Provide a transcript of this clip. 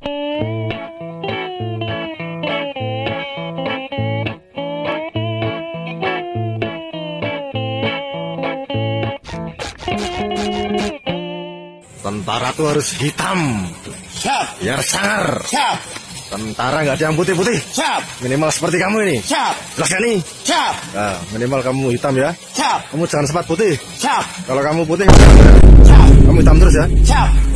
Tentara tuh harus hitam. Siap. Biar sangar. Siap. Tentara nggak ada yang putih-putih. Siap. Minimal seperti kamu ini. Siap. Jelas kan nih? Siap. Nah, minimal kamu hitam ya. Siap. Kamu jangan sempat putih. Siap. Kalau kamu putih, Siap. kamu hitam terus ya. Siap.